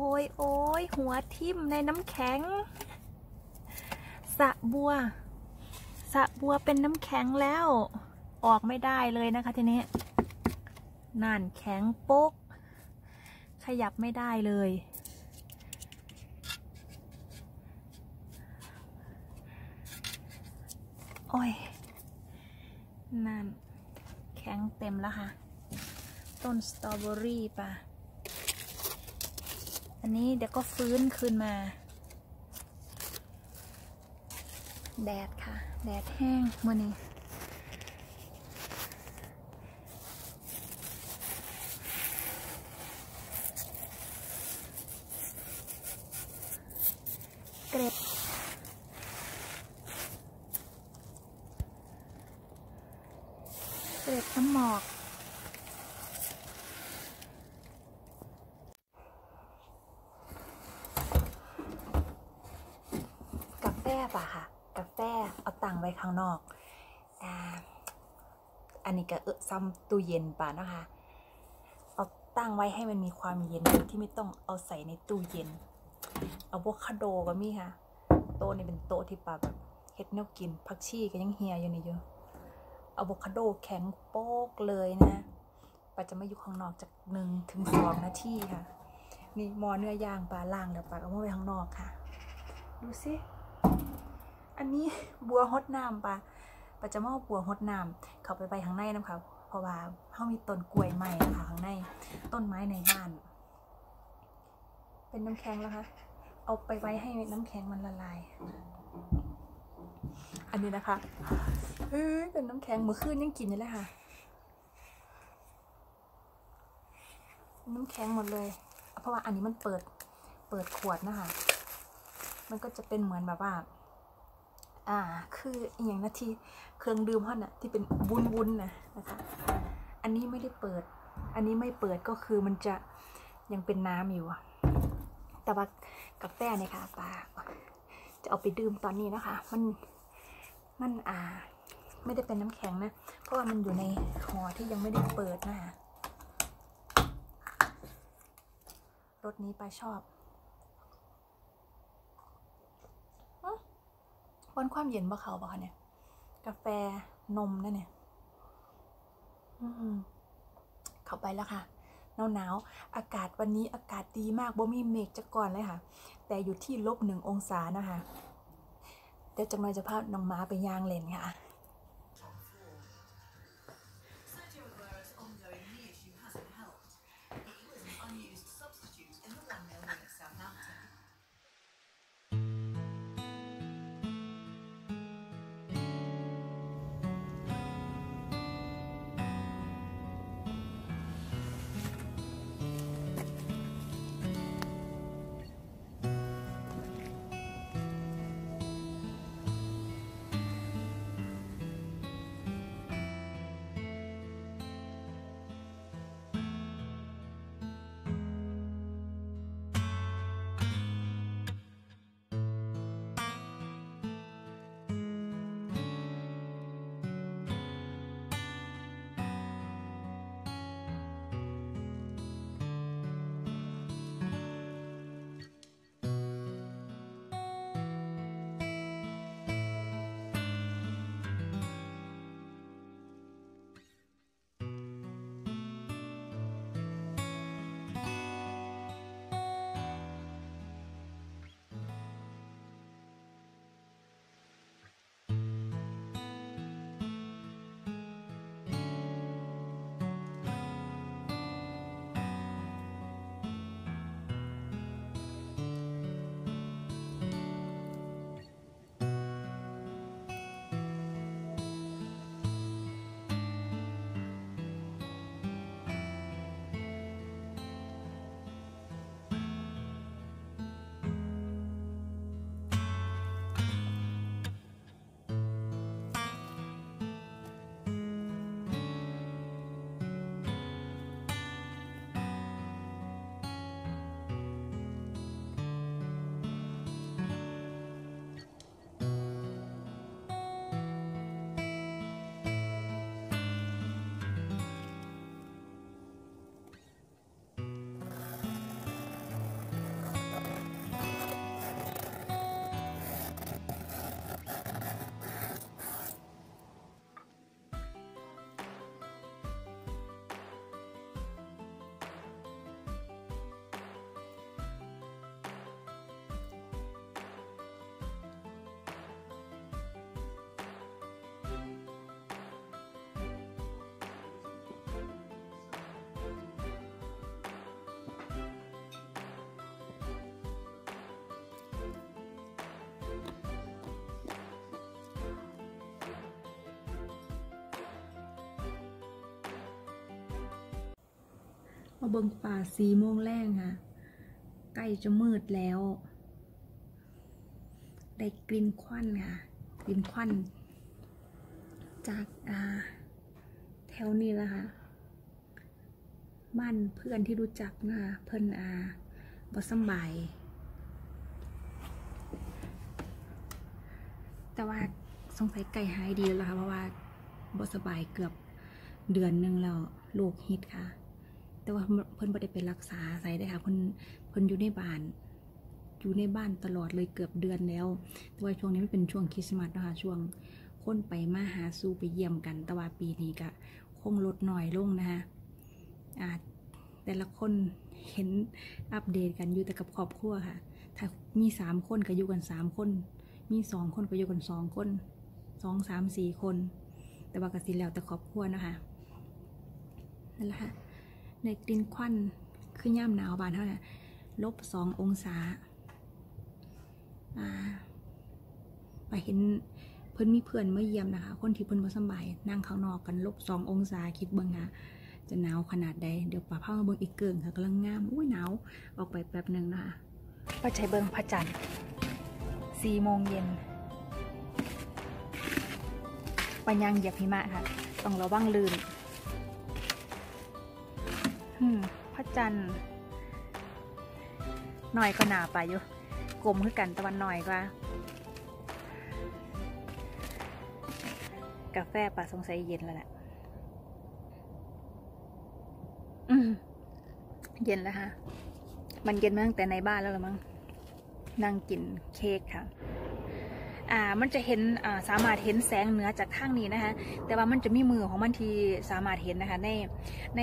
อ้ยโอ้ยหัวทิ่มในน้ำแข็งสะบัวเป็นน้ำแข็งแล้วออกไม่ได้เลยนะคะทีนี้นั่นแข็งโป๊กขยับไม่ได้เลยโอ้ยนั่นแข็งเต็มแล้วค่ะต้นสตรอเบอรี่ป่ะอันนี้เดี๋ยวก็ฟื้นคืนมาแดดค่ะแดดแห้งมื่อนี้เกล็ดน้ำหมอกกาแฟป่ะค่ะกาแฟเอาตั้งไว้ข้างนอกอันนี้ก็ซ้ำตู้เย็นป่ะนะคะเอาตั้งไว้ให้มันมีความเย็นที่ไม่ต้องเอาใส่ในตู้เย็นอะโวคาโดก็มีค่ะโต๊ะนี่เป็นโต๊ะที่ป่ะแบบเฮ็ดแนวกินผักชีก็ยังเฮียอยู่นี่อยู่อะโวคาโดแข็งโป๊กเลยนะป่ะจะไม่อยู่ข้างนอกจาก1 ถึง 2 นาทีค่ะนี่หม้อเนื้อย่างป่ะล่างแล้วป่ะเอามาไว้ข้างนอกค่ะดูสิอันนี้บัวฮดน้ำป่ะจะมาเอาบัวฮดน้ำเข้าไปข้างในนะคะเพราะว่าเขามีต้นกล้วยไม้นะคะข้างในต้นไม้ในบ้านเป็นน้ำแข็งแล้วค่ะเอาไปไว้ให้น้ำแข็งมันละลายอันนี้นะคะเป็นน้ำแข็งเมื่อคืนยังกินอยู่เลยค่ะน้ำแข็งหมดเลยเพราะว่าอันนี้มันเปิดขวดนะคะมันก็จะเป็นเหมือนแบบว่าคืออย่างนาทีเครื่องดื่มเขาน่ะที่เป็นวุ้นนะคะอันนี้ไม่ได้เปิดอันนี้ไม่เปิดก็คือมันจะยังเป็นน้ำอยู่แต่ว่ากาแฟเนี่ยค่ะป้าจะเอาไปดื่มตอนนี้นะคะมันไม่ได้เป็นน้ำแข็งนะเพราะว่ามันอยู่ในห่อที่ยังไม่ได้เปิดนะคะรสนี้ป้าชอบวันความเย็นบ่เขาป่ะคะเนี่ยกาแฟนมนั่นเนี่ยเข้าไปแล้วค่ะหนาวอากาศวันนี้อากาศดีมากบ่มีเมฆจะก่อนเลยค่ะแต่อยู่ที่-1 องศานะคะเดี๋ยวจังหน่อยจะพาน้องม้าไปย่างเล่นค่ะมาเบิ่งป่า4 โมงแรงค่ะใกล้จะมืดแล้วได้กลิ่นควันค่ะกลิ่นควันจากแถวนี้แล้วค่ะบ้านเพื่อนที่รู้จักนะคะเพิ่นบ่สบายแต่ว่าสงสัยไก่หายดีแล้วค่ะเพราะว่าบ่สบายเกือบเดือนหนึ่งแล้วโรคฮิตค่ะแต่ว่าเพิ่นบ่ได้ไปรักษาใส่ได้ค่ะเพิ่นอยู่ในบ้านตลอดเลยเกือบเดือนแล้วแต่ว่าช่วงนี้มันเป็นช่วงคริสต์มาสนะคะช่วงคนไปมาหาสู่ไปเยี่ยมกันแต่ว่าปีนี้ก็คงลดน้อยลงนะคะแต่ละคนเห็นอัปเดตกันอยู่แต่กับครอบครัวค่ะถ้ามี3 คนก็อยู่กัน3 คนมี2 คนก็อยู่กัน2 คน2 3 4 คนแต่ว่าก็สิแล้วแต่ครอบครัวนะคะนั่นแหละค่ะในกลิ่นควันคือย่ำหนาวบานเท่านั้น-2 องศาไปเห็นเพิ่นมีเพื่อนมาเยี่ยมนะคะคนที่เพิ่นบ่สบายนั่งข้างนอกกัน-2 องศาคิดเบิ่งค่ะจะหนาวขนาดใดเดี๋ยวป้าพามาเบิ่งอีกเกิงค่ะกำลังงามอุ้ยหนาวออกไปแป๊บหนึ่งนะคะป้าใจเบิ่งพระจันทร์4 โมงเย็นปัญญังเหยียบหิมะค่ะต้องระวังลื่นพระจันทร์หน่อยก็หนาไปอยู่กลมคือกันตะวันหน่อยกว่ากาแฟป่าสงสัยเย็นแล้วแหละเย็นแล้วค่ะมันเย็นมาตั้งแต่ในบ้านแล้วหรือมั้งนั่งกินเค้กค่ะมันจะเห็นสามารถเห็นแสงเหนือจากข้างนี้นะคะแต่ว่ามันจะมีมือของมันที่สามารถเห็นนะคะใน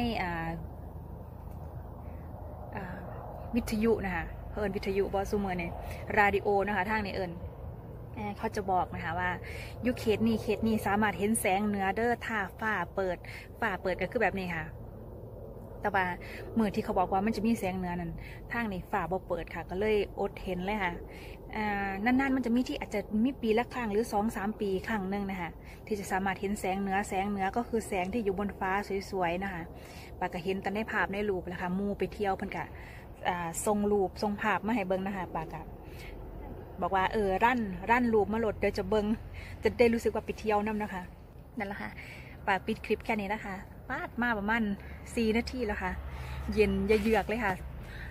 วิทยุนะคะเอิญวิทยุบอซูเมอร์เนี่ยราดิโอนะคะทางในเอิญเขาจะบอกนะคะว่ายุคเขตนี้สามารถเห็นแสงเหนือเด้อถ้าฝ้าเปิดก็คือแบบนี้ค่ะแต่ว่าเมื่อที่เขาบอกว่ามันจะมีแสงเหนือนั้นทางในฝ้าบ่เปิดค่ะก็เลยอดเห็นเลยค่ะนานๆมันจะมีที่อาจจะมีปีละครั้งหรือ2-3 ปีครั้งหนึ่งนะคะที่จะสามารถเห็นแสงเหนือก็คือแสงที่อยู่บนฟ้าสวยๆนะคะปากก็เห็นแต่ในภาพในรูปนะคะมูไปเที่ยวเพิ่นกะทรงรูปทรงภาพมาให้เบิ้งนะคะปากะบอกว่ารั่นรูปมาโหลดเดี๋ยวจะเบิ้งจะได้รู้สึกว่าไปเที่ยวน้ำนะคะนั่นแหละค่ะปากปิดคลิปแค่นี้นะคะปาดมาประมาณ4 นาทีแล้วค่ะเย็นเยือกเลยค่ะ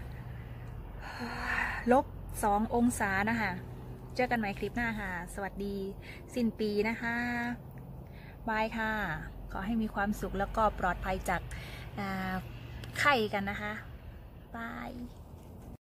-2 องศานะคะเจอกันใหม่คลิปหน้าค่ะสวัสดีสิ้นปีนะคะบายค่ะขอให้มีความสุขแล้วก็ปลอดภัยจากไข้กันนะคะบาย